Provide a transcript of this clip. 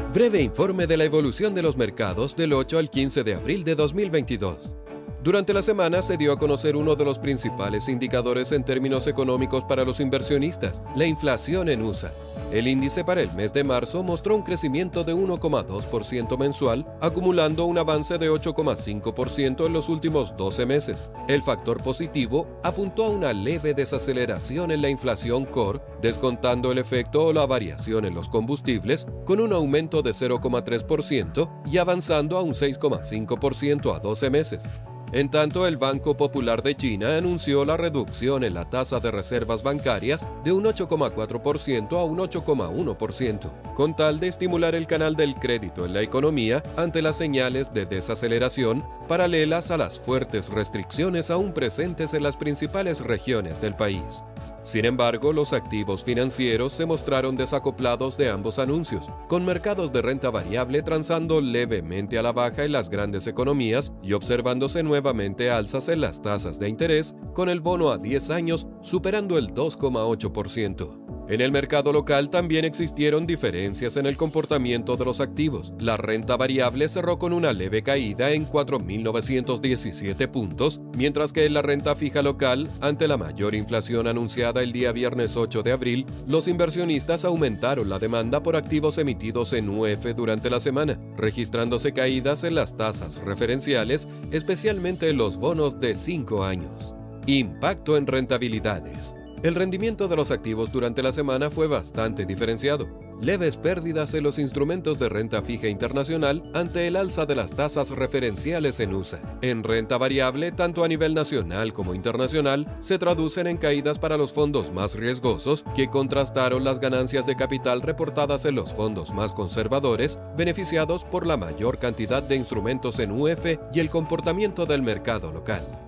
Breve informe de la evolución de los mercados del 8 al 15 de abril de 2022. Durante la semana se dio a conocer uno de los principales indicadores en términos económicos para los inversionistas, la inflación en USA. El índice para el mes de marzo mostró un crecimiento de 1,2% mensual, acumulando un avance de 8,5% en los últimos 12 meses. El factor positivo apuntó a una leve desaceleración en la inflación core, descontando el efecto o la variación en los combustibles, con un aumento de 0,3% y avanzando a un 6,5% a 12 meses. En tanto, el Banco Popular de China anunció la reducción en la tasa de reservas bancarias de un 8,4% a un 8,1%, con tal de estimular el canal del crédito en la economía ante las señales de desaceleración paralelas a las fuertes restricciones aún presentes en las principales regiones del país. Sin embargo, los activos financieros se mostraron desacoplados de ambos anuncios, con mercados de renta variable transando levemente a la baja en las grandes economías y observándose nuevamente alzas en las tasas de interés, con el bono a 10 años superando el 2,8%. En el mercado local también existieron diferencias en el comportamiento de los activos. La renta variable cerró con una leve caída en 4.917 puntos, mientras que en la renta fija local, ante la mayor inflación anunciada el día viernes 8 de abril, los inversionistas aumentaron la demanda por activos emitidos en UF durante la semana, registrándose caídas en las tasas referenciales, especialmente en los bonos de 5 años. Impacto en rentabilidades. El rendimiento de los activos durante la semana fue bastante diferenciado. Leves pérdidas en los instrumentos de renta fija internacional ante el alza de las tasas referenciales en USA. En renta variable, tanto a nivel nacional como internacional, se traducen en caídas para los fondos más riesgosos, que contrastaron las ganancias de capital reportadas en los fondos más conservadores, beneficiados por la mayor cantidad de instrumentos en UF y el comportamiento del mercado local.